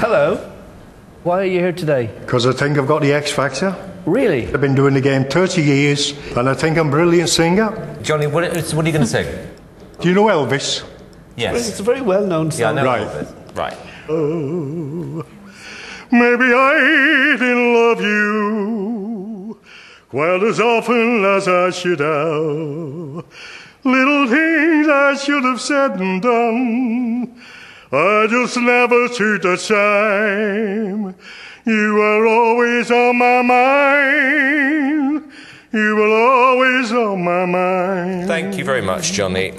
Hello. Why are you here today? Because I think I've got the X Factor. Really? I've been doing the game 30 years, and I think I'm a brilliant singer. Johnny, what are you going to sing? Do you know Elvis? Yes. It's a very well-known song. Yeah, I know Right. Elvis. Right. Oh, maybe I didn't love you quite as often as I should have. Little things I should have said and done, I just never took the time. You were always on my mind. You were always on my mind. Thank you very much, Johnny.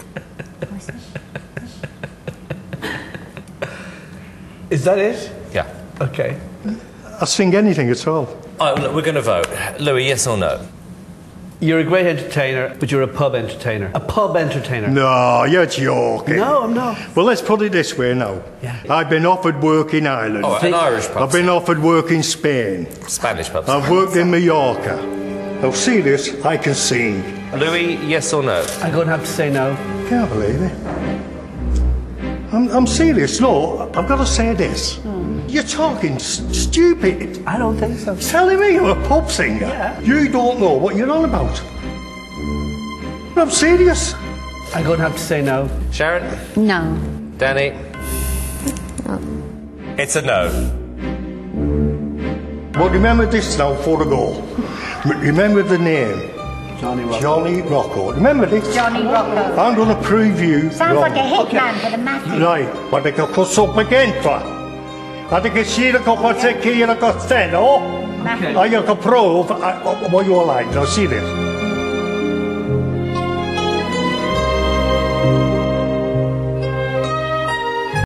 Is that it? Yeah. Okay. I'll sing anything at all. Oh, look, we're going to vote. Louis, yes or no? You're a great entertainer, but you're a pub entertainer. A pub entertainer. No, you're joking. No, I'm not. Well, let's put it this way now. Yeah. I've been offered work in Ireland. Oh, an Irish pub. I've been offered work in Spain. Spanish pub. I've worked in Mallorca. Now, see this, I can sing. Louis, yes or no? I'm going to have to say no. Can't believe it. I'm serious. No, I've got to say this. You're talking stupid. I don't think so. Telling me you're a pop singer. Yeah. You don't know what you're on about. I'm serious. I'm going to have to say no. Sharon? No. Danny? No. It's a no. Well, remember this now before I go. Remember the name. Johnny Rocco. Johnny Rocco. Remember this? Johnny Rocco. I'm going to prove you Sounds wrong. like a hitman for the masses. Right, but I can put up again for. I think it's here to go for take care of the stand, oh? Okay. I can prove what you're like. Now see this.